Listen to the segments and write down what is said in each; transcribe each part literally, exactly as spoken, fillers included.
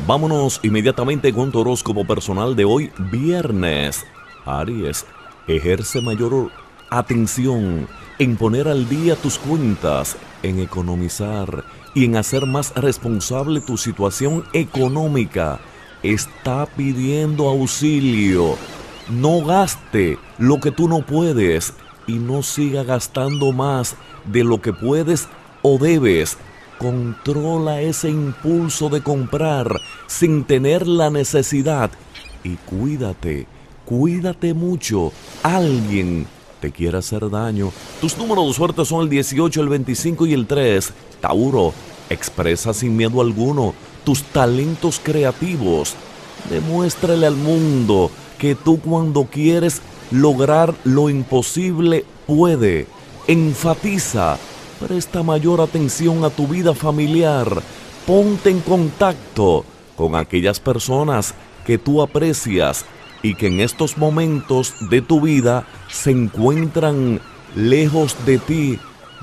Vámonos inmediatamente con tu horóscopo personal de hoy, viernes. Aries, ejerce mayor atención en poner al día tus cuentas, en economizar y en hacer más responsable tu situación económica. Está pidiendo auxilio. No gaste lo que tú no puedes y no siga gastando más de lo que puedes o debes. Controla ese impulso de comprar sin tener la necesidad y cuídate, cuídate mucho. Alguien te quiere hacer daño. Tus números de suerte son el dieciocho, el veinticinco y el tres. Tauro, expresa sin miedo alguno tus talentos creativos. Demuéstrale al mundo que tú, cuando quieres lograr lo imposible, puede. Enfatiza. Presta mayor atención a tu vida familiar. Ponte en contacto con aquellas personas que tú aprecias y que en estos momentos de tu vida se encuentran lejos de ti.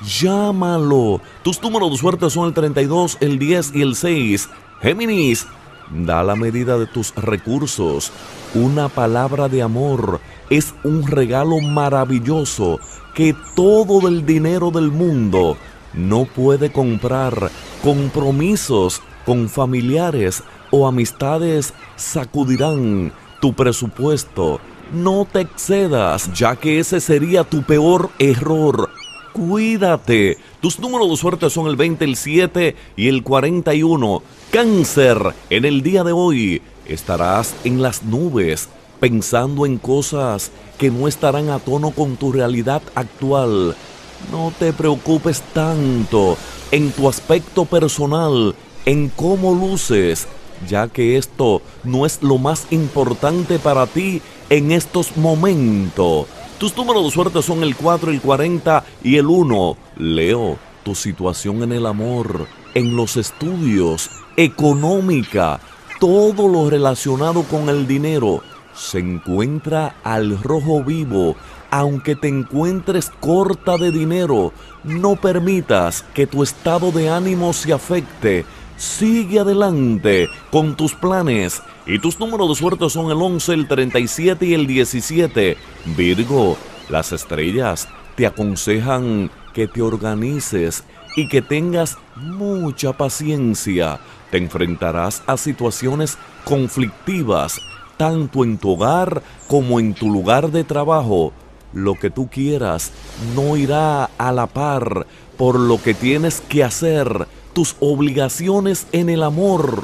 Llámalo. Tus números de suerte son el treinta y dos, el diez y el seis. Géminis, da la medida de tus recursos. Una palabra de amor es un regalo maravilloso que todo el dinero del mundo no puede comprar. Compromisos con familiares o amistades sacudirán tu presupuesto. No te excedas, ya que ese sería tu peor error. Cuídate. Tus números de suerte son el veinte, el siete y el cuarenta y uno. Cáncer, en el día de hoy estarás en las nubes, pensando en cosas que no estarán a tono con tu realidad actual. No te preocupes tanto en tu aspecto personal, en cómo luces, ya que esto no es lo más importante para ti en estos momentos. Tus números de suerte son el cuatro, el cuarenta y el uno. Leo, tu situación en el amor, en los estudios, económica, todo lo relacionado con el dinero se encuentra al rojo vivo. Aunque te encuentres corta de dinero, no permitas que tu estado de ánimo se afecte. Sigue adelante con tus planes. Y tus números de suerte son el once, el treinta y siete y el diecisiete. Virgo, las estrellas te aconsejan que te organices y que tengas mucha paciencia. Te enfrentarás a situaciones conflictivas, tanto en tu hogar como en tu lugar de trabajo. Lo que tú quieras no irá a la par, por lo que tienes que hacer tus obligaciones en el amor.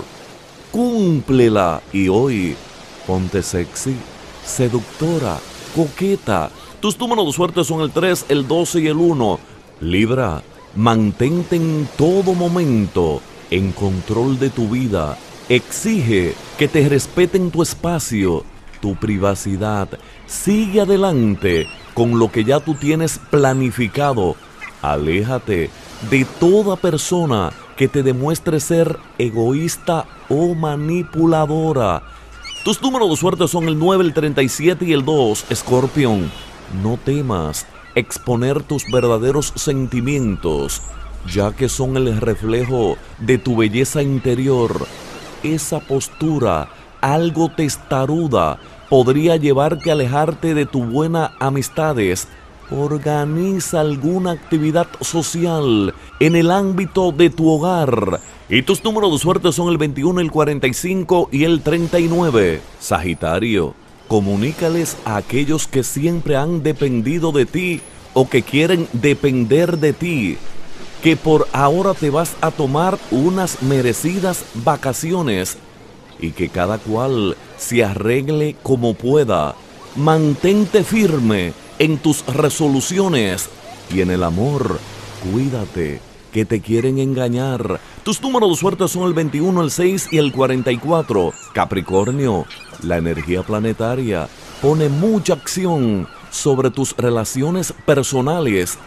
Cúmplela. Y hoy, ponte sexy, seductora, coqueta. Tus números de suerte son el tres, el doce y el uno. Libra, mantente en todo momento en control de tu vida. Exige que te respeten tu espacio, tu privacidad. Sigue adelante con lo que ya tú tienes planificado. Aléjate de toda persona que te demuestre ser egoísta o manipuladora. Tus números de suerte son el nueve, el treinta y siete y el dos. Escorpión, no temas exponer tus verdaderos sentimientos, ya que son el reflejo de tu belleza interior. Esa postura, algo testaruda, podría llevarte a alejarte de tus buenas amistades. Organiza alguna actividad social en el ámbito de tu hogar. Y tus números de suerte son el veintiuno, el cuarenta y cinco y el treinta y nueve. Sagitario, comunícales a aquellos que siempre han dependido de ti o que quieren depender de ti, que por ahora te vas a tomar unas merecidas vacaciones y que cada cual se arregle como pueda. Mantente firme en tus resoluciones y en el amor. Cuídate, que te quieren engañar. Tus números de suerte son el veintiuno, el seis y el cuarenta y cuatro. Capricornio, la energía planetaria pone mucha acción sobre tus relaciones personales.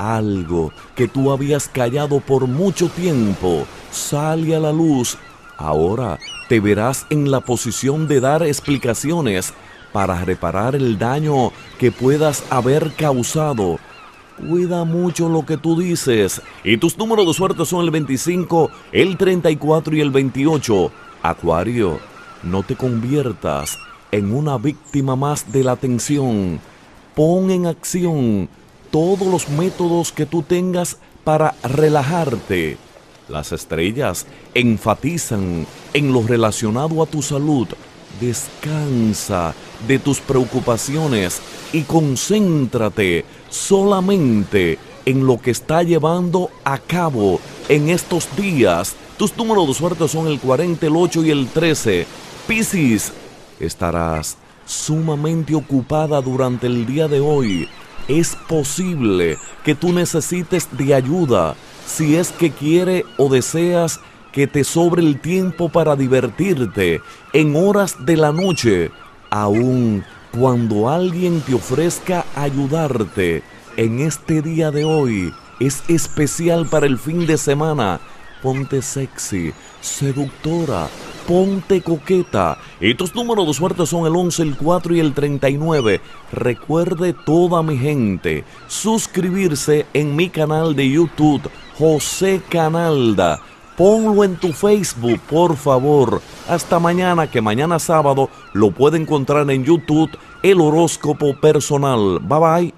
Algo que tú habías callado por mucho tiempo sale a la luz. Ahora te verás en la posición de dar explicaciones para reparar el daño que puedas haber causado. Cuida mucho lo que tú dices. Y tus números de suerte son el veinticinco, el treinta y cuatro y el veintiocho. Acuario, no te conviertas en una víctima más de la tensión. Pon en acción todos los métodos que tú tengas para relajarte. Las estrellas enfatizan en lo relacionado a tu salud. Descansa de tus preocupaciones y concéntrate solamente en lo que está llevando a cabo en estos días. Tus números de suerte son el cuarenta, el ocho y el trece. Piscis, estarás sumamente ocupada durante el día de hoy. Es posible que tú necesites de ayuda si es que quiere o deseas que te sobre el tiempo para divertirte en horas de la noche, aun cuando alguien te ofrezca ayudarte. En este día de hoy es especial para el fin de semana. Ponte sexy, seductora, ponte coqueta. Y tus números de suerte son el once, el cuatro y el treinta y nueve. Recuerde, toda mi gente, suscribirse en mi canal de YouTube, José Canalda. Ponlo en tu Facebook, por favor. Hasta mañana, que mañana sábado lo puede encontrar en YouTube, el horóscopo personal. Bye bye.